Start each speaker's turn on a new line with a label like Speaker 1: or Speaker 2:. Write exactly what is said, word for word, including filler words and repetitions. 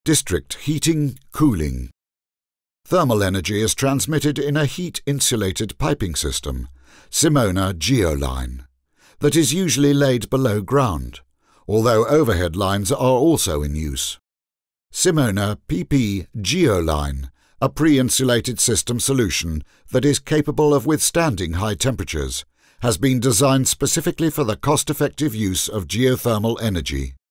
Speaker 1: District heating, cooling. Thermal energy is transmitted in a heat-insulated piping system, Simona Geoline, that is usually laid below ground, although overhead lines are also in use. Simona P P Geoline, a pre-insulated system solution that is capable of withstanding high temperatures, has been designed specifically for the cost-effective use of geothermal energy.